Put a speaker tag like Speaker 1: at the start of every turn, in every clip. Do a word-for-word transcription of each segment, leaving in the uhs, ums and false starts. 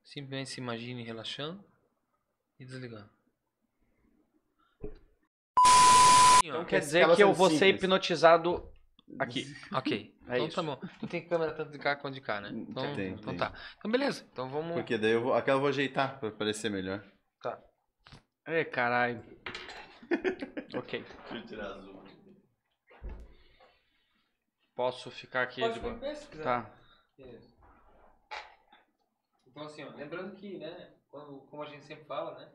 Speaker 1: Simplesmente se imagine relaxando e desligando.
Speaker 2: Então quer dizer que eu vou ser hipnotizado aqui.
Speaker 1: Ok.
Speaker 2: É
Speaker 1: então
Speaker 2: isso.
Speaker 1: tá bom. Tu tem câmera tanto de cá quanto de cá, né? Então,
Speaker 3: Tem,
Speaker 1: então
Speaker 3: tem.
Speaker 1: tá. Então beleza. Então vamos...
Speaker 3: Porque daí eu vou, aquela eu vou ajeitar pra parecer melhor.
Speaker 1: Tá.
Speaker 2: Ê, caralho. Ok.
Speaker 3: Deixa eu tirar azul.
Speaker 2: Posso ficar aqui
Speaker 1: Pode
Speaker 2: de
Speaker 1: ficar
Speaker 2: boa?
Speaker 1: em pé se quiser.
Speaker 2: Tá.
Speaker 1: Beleza. Então assim, ó, lembrando que, né, quando, como a gente sempre fala, né,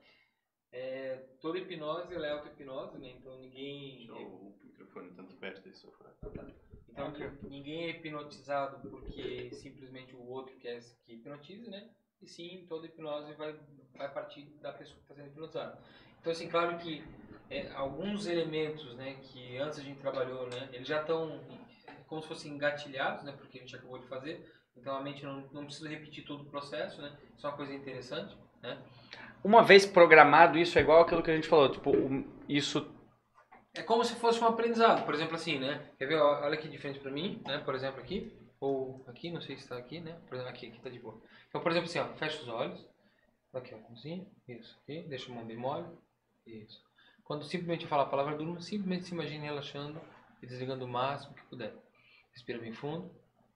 Speaker 1: é, toda hipnose ela é auto-hipnose, né, então ninguém...
Speaker 3: Deixa o microfone tanto perto desse sofá.
Speaker 1: Então ninguém é hipnotizado porque simplesmente o outro quer que hipnotize, né, e sim, toda hipnose vai, vai partir da pessoa que está sendo hipnotizada. Então assim, claro que é, alguns elementos, né, que antes a gente trabalhou, né, eles já estão como se fossem engatilhados, né, porque a gente acabou de fazer. Então a mente não, não precisa repetir todo o processo, né? Isso é uma coisa interessante, né?
Speaker 2: Uma vez programado, isso é igual aquilo que a gente falou, tipo, isso...
Speaker 1: É como se fosse um aprendizado, por exemplo assim, né? Quer ver? Olha aqui de frente pra mim, né? Por exemplo aqui, ou aqui, não sei se está aqui, né? Por exemplo, aqui, aqui tá de boa. Então, por exemplo assim, ó, fecha os olhos. Aqui, ó, mãozinha, isso, aqui. Deixa a mão bem mole, isso. Quando simplesmente eu falar a palavra durma, simplesmente se imagine relaxando e desligando o máximo que puder. Respira bem fundo.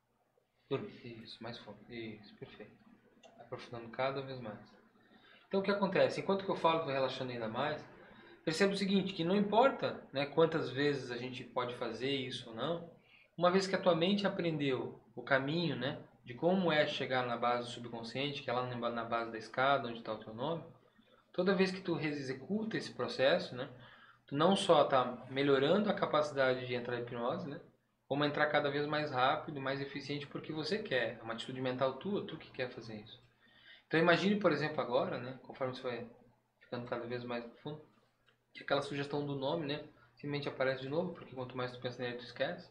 Speaker 1: Dormir. Isso, mais fundo. Isso, perfeito. Aprofundando cada vez mais. Então o que acontece? Enquanto que eu falo, estou relaxando ainda mais, perceba o seguinte, que não importa, né, quantas vezes a gente pode fazer isso ou não, uma vez que a tua mente aprendeu o caminho, né, de como é chegar na base do subconsciente, que é lá na base da escada, onde está o teu nome, toda vez que tu executa esse processo, né, tu não só está melhorando a capacidade de entrar em hipnose, né, como entrar cada vez mais rápido, mais eficiente, porque você quer. É uma atitude mental tua, tu que quer fazer isso. Então imagine, por exemplo, agora, né, conforme você vai ficando cada vez mais profundo, que aquela sugestão do nome, né, simplesmente aparece de novo, porque quanto mais tu pensa nele, tu esquece.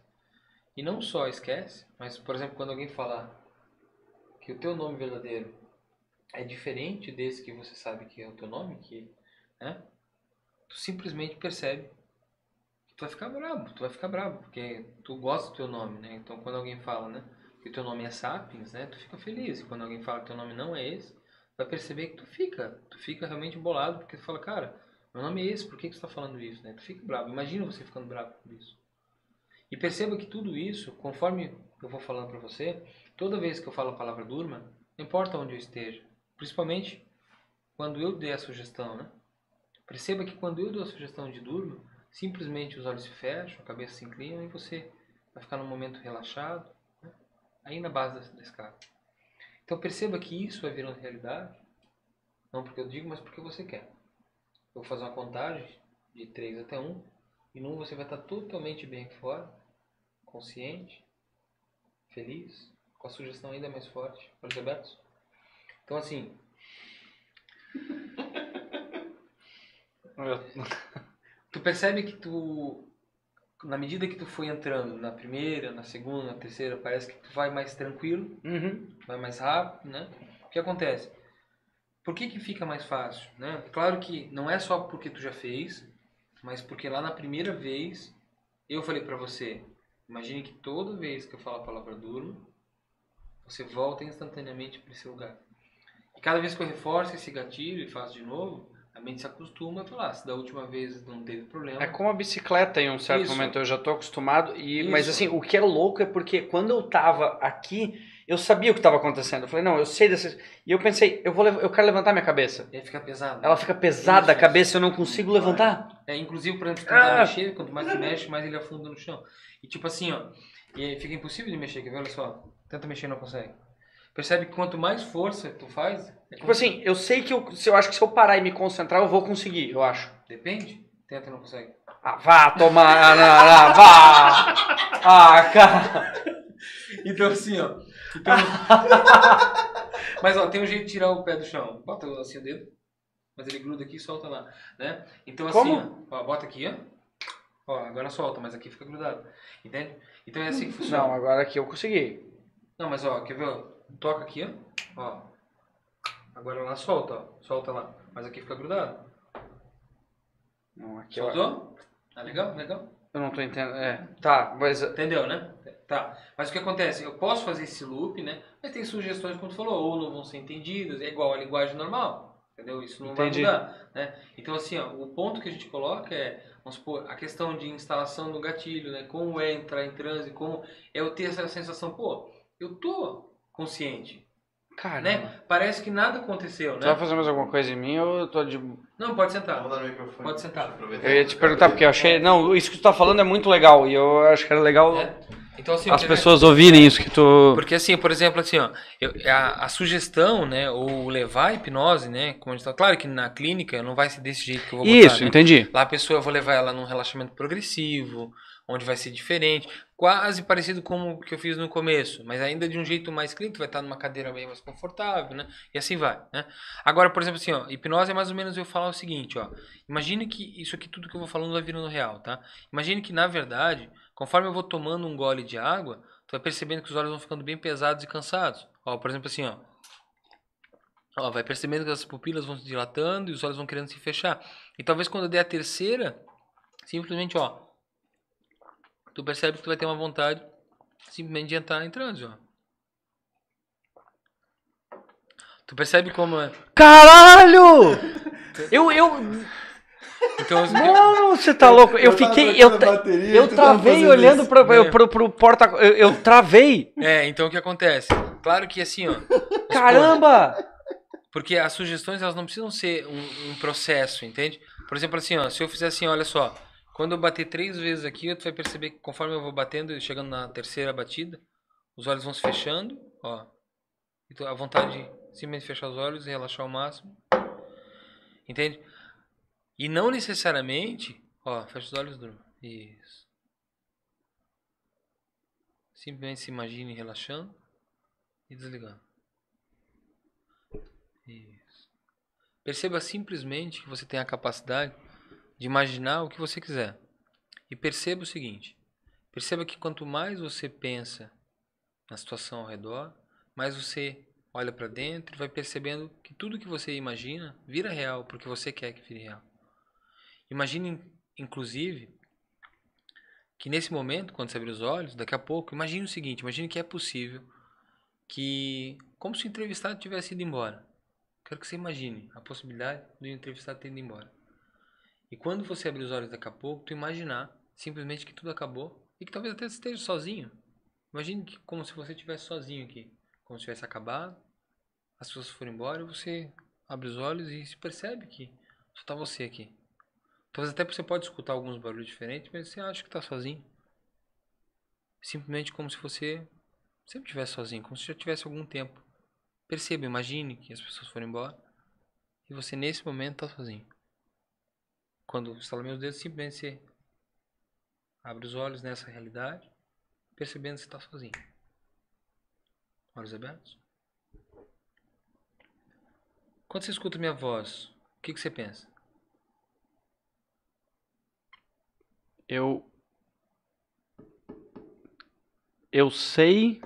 Speaker 1: E não só esquece, mas, por exemplo, quando alguém falar que o teu nome verdadeiro é diferente desse que você sabe que é o teu nome, que, né, tu simplesmente percebe. Tu vai ficar bravo, tu vai ficar bravo, porque tu gosta do teu nome, né? Então quando alguém fala, né, que o teu nome é Sapiens, né, tu fica feliz. E quando alguém fala que teu nome não é esse, vai perceber que tu fica, tu fica realmente bolado, porque tu fala, cara, meu nome é esse, por que que tu tá falando isso, né? Tu fica bravo. Imagina você ficando bravo por isso. E perceba que tudo isso, conforme eu vou falando para você, toda vez que eu falo a palavra durma, não importa onde eu esteja, principalmente quando eu der a sugestão, né? Perceba que quando eu dou a sugestão de durma, simplesmente os olhos se fecham, a cabeça se inclina e você vai ficar num momento relaxado, né? Aí na base da, da escada. Então perceba que isso vai virando realidade, não porque eu digo, mas porque você quer. Eu vou fazer uma contagem de três até um, e no um você vai estar totalmente bem aqui fora, consciente, feliz, com a sugestão ainda mais forte, olhos abertos. Então assim... Tu percebe que tu, na medida que tu foi entrando na primeira, na segunda, na terceira, parece que tu vai mais tranquilo,
Speaker 2: Uhum.
Speaker 1: vai mais rápido, né? O que acontece? Por que que fica mais fácil, né? Claro que não é só porque tu já fez, mas porque lá na primeira vez eu falei pra você, imagine que toda vez que eu falo a palavra durma, você volta instantaneamente para esse lugar. E cada vez que eu reforço esse gatilho e faço de novo, a mente se acostuma a falar, se da última vez não teve problema.
Speaker 2: É como a bicicleta em um certo
Speaker 1: Isso.
Speaker 2: momento, eu já tô acostumado, e, mas
Speaker 1: Isso.
Speaker 2: assim, o que é louco é porque quando eu tava aqui, eu sabia o que estava acontecendo. Eu falei, não, eu sei dessas... E eu pensei, eu, vou, eu quero levantar minha cabeça.
Speaker 1: E aí fica pesado.
Speaker 2: Ela fica pesada,
Speaker 1: Isso,
Speaker 2: a cabeça, eu não consigo levantar.
Speaker 1: É, inclusive, por exemplo, tentar
Speaker 2: Ah!
Speaker 1: mexer, quanto mais tu mexe, mais ele afunda no chão. E tipo assim, ó, e aí fica impossível de mexer, quer ver? Olha só, tenta mexer e não consegue. Percebe que quanto mais força tu faz... É
Speaker 2: Tipo assim, eu sei que eu, se eu acho que se eu parar e me concentrar, eu vou conseguir, eu acho.
Speaker 1: Depende, tenta e não consegue.
Speaker 2: Ah, vá tomar, não, não, vá! Ah, cara!
Speaker 1: Então assim, ó. Então... Mas ó, tem um jeito de tirar o pé do chão. Bota assim o dedo, mas ele gruda aqui e solta lá, né? Então assim,
Speaker 2: Como?
Speaker 1: ó, ó, bota aqui, ó. Ó, agora solta, mas aqui fica grudado. Entende? Então é assim que funciona.
Speaker 2: Não, agora aqui eu consegui.
Speaker 1: Não, mas ó, quer ver, ó? Toca aqui, ó. Ó. Agora lá solta, ó. Solta lá. Mas aqui fica grudado.
Speaker 2: Não, aqui eu...
Speaker 1: Soltou? Ah, legal, legal.
Speaker 2: Eu não tô entendendo. É, tá, mas...
Speaker 1: Entendeu, né? Tá, mas o que acontece? Eu posso fazer esse loop, né? Mas tem sugestões, como tu falou, ou não vão ser entendidas, é igual a linguagem normal, entendeu? Isso não
Speaker 2: Entendi.
Speaker 1: vai mudar, né? Então, assim, ó, o ponto que a gente coloca é, vamos supor, a questão de instalação do gatilho, né? Como é entrar em transe, como é eu ter essa sensação, pô, eu tô consciente,
Speaker 2: Caramba.
Speaker 1: né? Parece que nada aconteceu,
Speaker 2: Tu vai
Speaker 1: né?
Speaker 2: fazer mais alguma coisa em mim ou eu tô de...
Speaker 1: Não, pode sentar.
Speaker 3: Vamos dar no microfone.
Speaker 1: Pode sentar.
Speaker 3: Deixa eu aproveitar.
Speaker 2: Eu ia te perguntar, porque eu achei... Não, isso que tu tá falando é muito legal. E eu acho que era legal
Speaker 1: É. Então, assim,
Speaker 2: as
Speaker 1: quer-
Speaker 2: pessoas ouvirem isso que tu...
Speaker 1: Porque assim, por exemplo, assim, ó, eu- a, a sugestão, né, ou levar a hipnose, né, como a gente tá, claro que na clínica não vai ser desse jeito que eu vou botar,
Speaker 2: Isso,
Speaker 1: né?
Speaker 2: entendi.
Speaker 1: Lá a pessoa, eu vou levar ela num relaxamento progressivo, onde vai ser diferente, quase parecido com o que eu fiz no começo, mas ainda de um jeito mais clínico, vai estar numa cadeira bem mais confortável, né? E assim vai, né? Agora, por exemplo, assim, ó, hipnose é mais ou menos eu falar o seguinte, ó, imagine que isso aqui tudo que eu vou falando vai virando real, tá? Imagine que na verdade, conforme eu vou tomando um gole de água, tu vai percebendo que os olhos vão ficando bem pesados e cansados. Ó, por exemplo, assim, ó, ó, vai percebendo que as pupilas vão se dilatando e os olhos vão querendo se fechar. E talvez quando eu der a terceira, simplesmente, ó, tu percebe que tu vai ter uma vontade simplesmente de entrar em transe, ó. Tu percebe como é.
Speaker 2: Caralho! Eu, eu...
Speaker 1: Então, os-
Speaker 2: Mano, você tá louco. Eu
Speaker 3: Eu tava
Speaker 2: fiquei... Eu,
Speaker 3: trocando
Speaker 2: tra-
Speaker 3: bateria,
Speaker 2: eu
Speaker 3: tu tava
Speaker 2: travei
Speaker 3: fazendo
Speaker 2: olhando
Speaker 3: isso.
Speaker 2: pra,
Speaker 1: É.
Speaker 2: pro, pro porta... Eu, eu travei.
Speaker 1: É, então o que acontece? Claro que assim, ó.
Speaker 2: Caramba!
Speaker 1: Porque as sugestões, elas não precisam ser um, um processo, entende? Por exemplo, assim, ó, se eu fizer assim, olha só, quando eu bater três vezes aqui, tu vai perceber que conforme eu vou batendo e chegando na terceira batida, os olhos vão se fechando, ó. Então a vontade de simplesmente fechar os olhos e relaxar ao máximo. Entende? E não necessariamente, ó, fecha os olhos, durma. Isso. Simplesmente se imagine relaxando e desligando. Isso. Perceba simplesmente que você tem a capacidade de imaginar o que você quiser. E perceba o seguinte, perceba que quanto mais você pensa na situação ao redor, mais você olha para dentro e vai percebendo que tudo que você imagina vira real, porque você quer que vire real. Imagine, inclusive, que nesse momento, quando você abrir os olhos, daqui a pouco, imagine o seguinte, imagine que é possível que, como se o entrevistado tivesse ido embora. Quero que você imagine a possibilidade do entrevistado ter ido embora. E quando você abrir os olhos daqui a pouco, tu imaginar simplesmente que tudo acabou e que talvez até você esteja sozinho. Imagine que, como se você estivesse sozinho aqui, como se tivesse acabado, as pessoas foram embora e você abre os olhos e se percebe que só está você aqui. Talvez até você pode escutar alguns barulhos diferentes, mas você acha que está sozinho. Simplesmente como se você sempre estivesse sozinho, como se já tivesse algum tempo. Perceba, imagine que as pessoas foram embora e você nesse momento está sozinho. Quando estala meus dedos, simplesmente você abre os olhos nessa realidade, percebendo que você está sozinho. Olhos abertos. Quando você escuta minha voz, o que, que você pensa?
Speaker 2: Eu... Eu sei...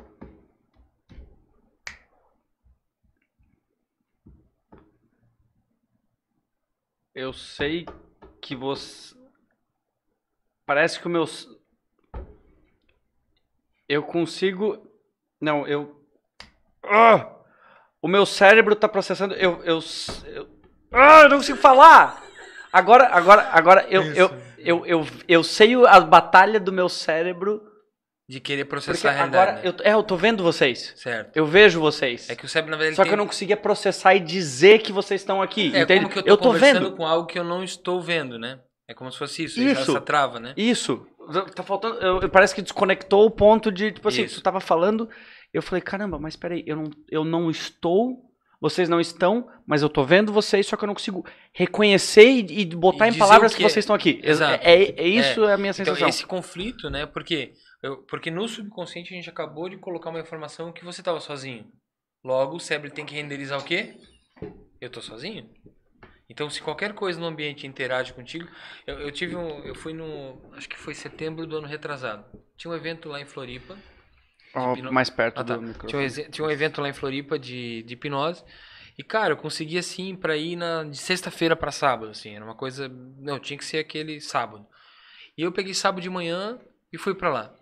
Speaker 2: Eu sei que você... Parece que o meu... Eu consigo... Não, eu... Ah! O meu cérebro tá processando... Eu... eu, eu... Ah, eu não consigo falar! Agora, agora, agora, eu, eu, eu, eu, eu sei a batalha do meu cérebro...
Speaker 1: De querer
Speaker 2: Porque
Speaker 1: processar a realidade,
Speaker 2: agora...
Speaker 1: né?
Speaker 2: Eu, é, eu tô vendo vocês.
Speaker 1: Certo.
Speaker 2: Eu vejo vocês.
Speaker 1: É que o cérebro, na verdade,
Speaker 2: Só
Speaker 1: ele
Speaker 2: que eu
Speaker 1: tem...
Speaker 2: não conseguia processar e dizer que vocês estão aqui,
Speaker 1: É
Speaker 2: entende?
Speaker 1: como que eu tô
Speaker 2: eu tô
Speaker 1: conversando
Speaker 2: vendo.
Speaker 1: com algo que eu não estou vendo, né? É como se fosse isso,
Speaker 2: Isso.
Speaker 1: essa trava, né?
Speaker 2: Isso. Tá faltando... eu- parece que desconectou o ponto de, tipo assim,
Speaker 1: Isso.
Speaker 2: tu tava falando, eu falei, caramba, mas peraí, eu não, eu não estou, vocês não estão, mas eu tô vendo vocês, só que eu não consigo reconhecer e, e botar
Speaker 1: E
Speaker 2: em
Speaker 1: dizer
Speaker 2: palavras
Speaker 1: o
Speaker 2: que
Speaker 1: que é.
Speaker 2: vocês estão aqui.
Speaker 1: Exato.
Speaker 2: É, é, é isso é. a minha
Speaker 1: Então,
Speaker 2: sensação.
Speaker 1: esse conflito, né? Porque, eu, porque no subconsciente a gente acabou de colocar uma informação que você estava sozinho. Logo, o cérebro tem que renderizar o quê? Eu tô sozinho. Então, se qualquer coisa no ambiente interage contigo... Eu, eu tive um... Eu fui no... Acho que foi setembro do ano retrasado. Tinha um evento lá em Floripa.
Speaker 2: Ó,
Speaker 1: hipno-
Speaker 2: mais perto
Speaker 1: Ah, tá.
Speaker 2: do
Speaker 1: Tinha um,
Speaker 2: microfone.
Speaker 1: exe- tinha um evento lá em Floripa de, de hipnose. E, cara, eu consegui, assim, pra ir na, de sexta-feira pra sábado, assim. Era uma coisa... Não, tinha que ser aquele sábado. E eu peguei sábado de manhã e fui pra lá.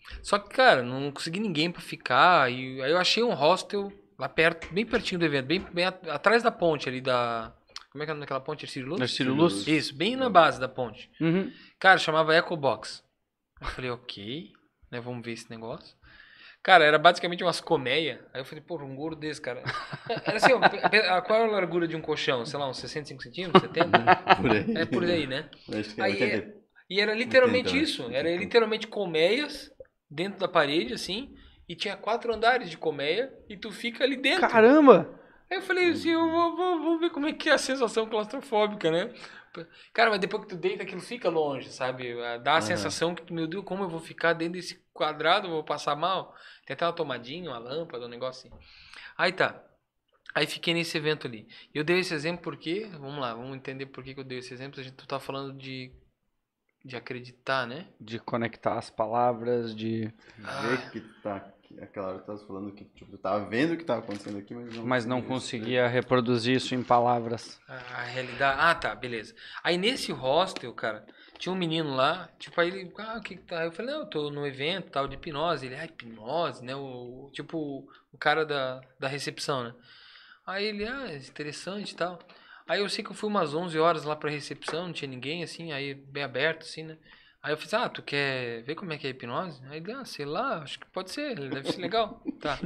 Speaker 1: Só que, cara, não consegui ninguém pra ficar. E aí eu achei um hostel lá perto, bem pertinho do evento, bem, bem at- atrás da ponte ali da. Como é que é o nome daquela ponte? Ercílio Luz?
Speaker 2: Ercílio Luz?
Speaker 1: Isso, bem na base da ponte.
Speaker 2: Uhum.
Speaker 1: Cara, chamava Ecobox. Eu falei, ok, né? Vamos ver esse negócio. Cara, era basicamente umas colmeias. Aí eu falei, pô, um gordo desse, cara. Era assim, ó, pe- pe- a- qual é a largura de um colchão? Sei lá, uns sessenta e cinco centímetros, setenta?
Speaker 3: Por aí.
Speaker 1: É por aí, né?
Speaker 3: Acho que é
Speaker 1: Aí
Speaker 3: oitenta.
Speaker 1: E era literalmente
Speaker 3: Entendo,
Speaker 1: isso.
Speaker 3: entendo.
Speaker 1: Era literalmente colmeias dentro da parede, assim. E tinha quatro andares de colmeia e tu fica ali dentro.
Speaker 2: Caramba!
Speaker 1: Aí eu falei assim, eu vou, vou, vou ver como é que é a sensação claustrofóbica, né? Cara, mas depois que tu deita, aquilo fica longe, sabe? Dá a
Speaker 3: Aham.
Speaker 1: sensação que, meu Deus, como eu vou ficar dentro desse quadrado, eu vou passar mal. Tem até uma tomadinha, uma lâmpada, um negócio assim. Aí tá. Aí fiquei nesse evento ali. E eu dei esse exemplo porque, vamos lá, vamos entender por que que eu dei esse exemplo. A gente, tu tá falando de, de acreditar, né?
Speaker 2: De conectar as palavras, de...
Speaker 3: Ver que tá. que Aquela hora tu tava falando que tipo, tu tava vendo o que tava acontecendo aqui, mas não,
Speaker 2: Mas não conseguia reproduzir isso em palavras.
Speaker 1: A realidade. Ah, tá, beleza. Aí nesse hostel, cara, tinha um menino lá, tipo, aí ele, ah, o que que tá? Eu falei, não, eu tô no evento tal de hipnose. Ele, ah, hipnose, né? O, tipo, o cara da, da recepção, né? Aí ele, ah, é interessante e tal. Aí eu sei que eu fui umas onze horas lá pra recepção, não tinha ninguém, assim, aí bem aberto, assim, né? Aí eu fiz, ah, tu quer ver como é que é a hipnose? Aí ele, ah, sei lá, acho que pode ser, deve ser legal. Tá.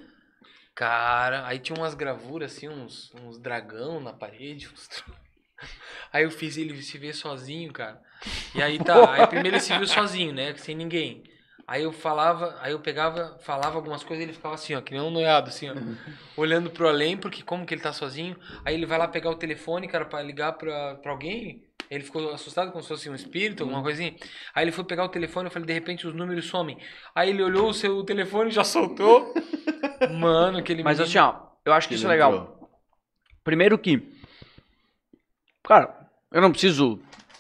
Speaker 1: Cara, aí tinha umas gravuras, assim, uns, uns dragão na parede. uns tro- Aí eu fiz ele se ver sozinho, cara. E aí tá, aí primeiro ele se viu sozinho, né? Sem ninguém. Aí eu falava, aí eu pegava, falava algumas coisas e ele ficava assim, ó, que nem um noiado, assim, ó. Olhando pro além, porque como que ele tá sozinho. Aí ele vai lá pegar o telefone, cara, pra ligar pra, pra alguém. Ele ficou assustado como se fosse um espírito, alguma coisinha. Aí ele foi pegar o telefone, eu falei, de repente os números somem. Aí ele olhou o seu telefone e já soltou. Mano, aquele
Speaker 2: Mas
Speaker 1: menino...
Speaker 2: assim, ó, eu acho que
Speaker 3: Que
Speaker 2: isso é
Speaker 3: ele
Speaker 2: legal.
Speaker 3: entrou.
Speaker 2: Primeiro que, cara, eu não preciso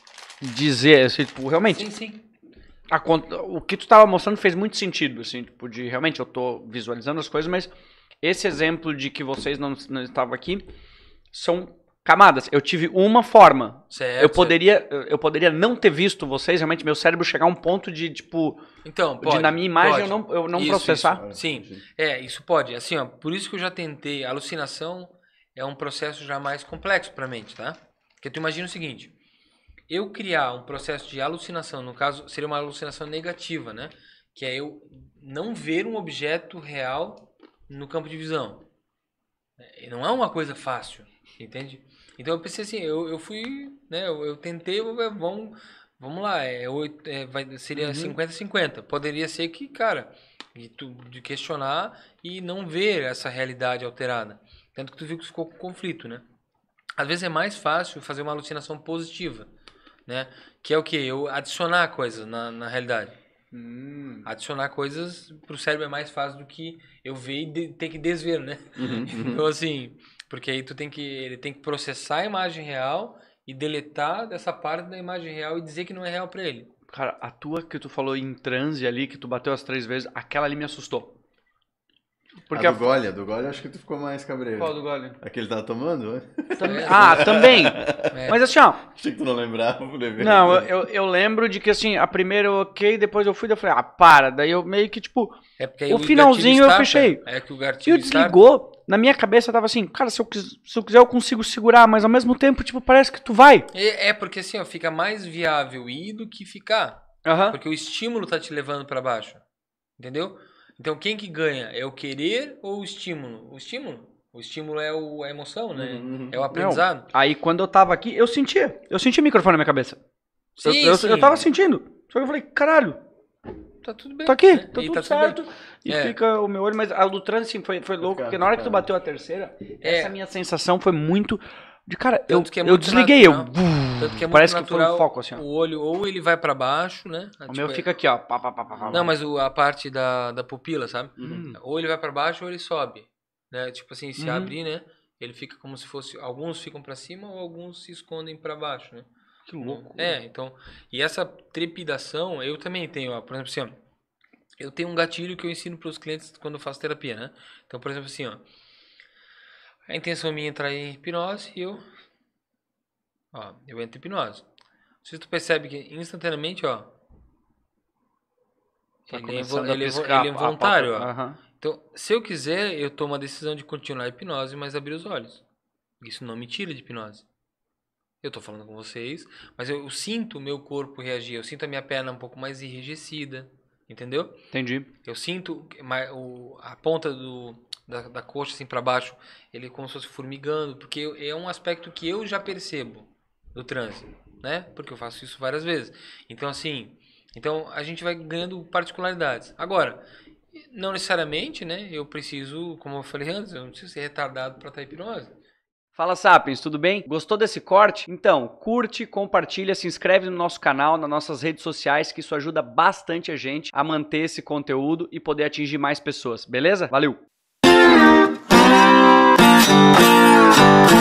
Speaker 2: dizer, assim, tipo, realmente,
Speaker 1: Sim, sim.
Speaker 2: a con- o que tu tava mostrando fez muito sentido, assim, tipo, de realmente eu tô visualizando as coisas, mas esse exemplo de que vocês não, não estavam aqui são camadas. Eu tive uma forma.
Speaker 1: Certo,
Speaker 2: Eu
Speaker 1: certo.
Speaker 2: poderia, eu eu poderia não ter visto vocês, realmente meu cérebro chegar a um ponto de, tipo,
Speaker 1: Então,
Speaker 2: de
Speaker 1: pode.
Speaker 2: na minha imagem
Speaker 1: pode.
Speaker 2: eu não, eu não
Speaker 1: Isso,
Speaker 2: processar.
Speaker 1: isso. Sim, é, isso pode. Assim, ó, por isso que eu já tentei. A alucinação é um processo já mais complexo pra mente, tá? Porque tu imagina o seguinte: eu criar um processo de alucinação, no caso, seria uma alucinação negativa, né? Que é eu não ver um objeto real no campo de visão. É, não é uma coisa fácil, entende? Então eu pensei assim, eu, eu fui, né? Eu, eu tentei, eu- eu- vamos, vamos lá, é, oito- é, vai, seria
Speaker 2: Uhum.
Speaker 1: cinquenta a cinquenta. Poderia ser que, cara, de, tu, de questionar e não ver essa realidade alterada. Tanto que tu viu que ficou com conflito, né? Às vezes é mais fácil fazer uma alucinação positiva, né? Que é o quê? Eu adicionar coisas na, na realidade.
Speaker 2: Hum.
Speaker 1: Adicionar coisas pro cérebro é mais fácil do que eu ver e de- ter que desver, né?
Speaker 3: Uhum,
Speaker 1: Então assim, porque aí tu tem que, ele tem que processar a imagem real e deletar dessa parte da imagem real e dizer que não é real pra ele.
Speaker 2: Cara, a tua que tu falou em transe ali, que tu bateu as três vezes, aquela ali me assustou. Porque
Speaker 3: a
Speaker 2: a
Speaker 3: do gole, a do gole, acho que tu ficou mais cabreiro.
Speaker 2: Qual do gole?
Speaker 3: Aquele tava tomando?
Speaker 1: É,
Speaker 2: Ah, também.
Speaker 1: é.
Speaker 2: Mas assim, ó.
Speaker 3: Achei que tu não lembrava, vou ver.
Speaker 2: Não, eu, eu, eu lembro de que assim, a primeira eu ok, depois eu fui, daí eu falei, ah, para. Daí eu meio que, tipo,
Speaker 1: É porque aí
Speaker 2: o
Speaker 1: gatilho
Speaker 2: finalzinho eu
Speaker 1: starta,
Speaker 2: fechei.
Speaker 1: É que o
Speaker 2: e
Speaker 1: gatilho
Speaker 2: o desligou, na minha cabeça tava assim, cara, se eu, quis- se eu quiser eu consigo segurar, mas ao mesmo tempo, tipo, parece que tu vai.
Speaker 1: starta. É, é porque assim, ó, fica mais viável ir do que ficar.
Speaker 2: Aham.
Speaker 1: Porque o estímulo tá te levando pra baixo. Entendeu? Então quem que ganha? É o querer ou o estímulo? O estímulo. O estímulo é o, a emoção, né?
Speaker 3: Uhum, uhum.
Speaker 1: É o aprendizado.
Speaker 2: Aí quando eu tava aqui, eu sentia. Eu sentia o microfone na minha cabeça. Eu,
Speaker 1: Sim,
Speaker 2: eu,
Speaker 1: sim.
Speaker 2: eu tava sentindo. Só que eu falei, caralho,
Speaker 1: Tá tudo bem.
Speaker 2: tá aqui,
Speaker 1: né?
Speaker 2: tá
Speaker 1: E
Speaker 2: tudo
Speaker 1: tá tudo
Speaker 2: certo.
Speaker 1: bem.
Speaker 2: E
Speaker 1: É.
Speaker 2: fica o meu olho, mas a do trânsito assim, foi, foi louco,
Speaker 3: ficar-
Speaker 2: porque na hora que tu
Speaker 3: ficar-
Speaker 2: bateu a terceira,
Speaker 1: É.
Speaker 2: essa minha sensação foi muito. De cara, eu,
Speaker 1: Tanto que é
Speaker 2: eu
Speaker 1: muito
Speaker 2: desliguei, eu.
Speaker 1: natural. Tanto que é muito
Speaker 2: Parece que
Speaker 1: natural.
Speaker 2: foi um foco assim, ó.
Speaker 1: O olho ou ele vai pra baixo, né?
Speaker 2: O
Speaker 1: Tipo,
Speaker 2: meu
Speaker 1: é-
Speaker 2: fica aqui, ó. Pá, pá, pá, pá, pá.
Speaker 1: Não, mas o- a parte da, da pupila, sabe?
Speaker 2: Hum.
Speaker 1: Ou ele vai pra baixo ou ele sobe, né? Tipo assim, se
Speaker 2: Uhum.
Speaker 1: abrir, né? Ele fica como se fosse, alguns ficam pra cima ou alguns se escondem pra baixo, né?
Speaker 2: Que louco.
Speaker 1: É, então, e essa trepidação, eu também tenho, ó, por exemplo, assim, ó, eu tenho um gatilho que eu ensino pros clientes quando eu faço terapia, né? Então, por exemplo, assim, ó, a intenção minha é entrar em hipnose e eu, ó, eu entro em hipnose. Se tu percebe que instantaneamente, ó,
Speaker 2: Tá
Speaker 1: Ele é,
Speaker 2: começando
Speaker 1: vo-
Speaker 2: a
Speaker 1: ele é vo-
Speaker 2: piscar
Speaker 1: ele é
Speaker 2: a- a
Speaker 1: voluntário, ó.
Speaker 2: pálpebra. Aham.
Speaker 1: Então, se eu quiser, eu tomo a decisão de continuar a hipnose, mas abrir os olhos. Isso não me tira de hipnose. Eu tô falando com vocês, mas eu, eu sinto o meu corpo reagir, eu sinto a minha perna um pouco mais enrijecida, entendeu?
Speaker 2: Entendi.
Speaker 1: Eu sinto mais o, a ponta do, da, da coxa assim para baixo, ele como se fosse formigando, porque eu- é um aspecto que eu já percebo do transe, né? Porque eu faço isso várias vezes. Então assim, então a gente vai ganhando particularidades. Agora, não necessariamente, né? Eu preciso, como eu falei antes, eu não preciso ser retardado para estar em hipnose.
Speaker 2: Fala Sapiens, tudo bem? Gostou desse corte? Então, curte, compartilha, se inscreve no nosso canal, nas nossas redes sociais, que isso ajuda bastante a gente a manter esse conteúdo e poder atingir mais pessoas, beleza? Valeu!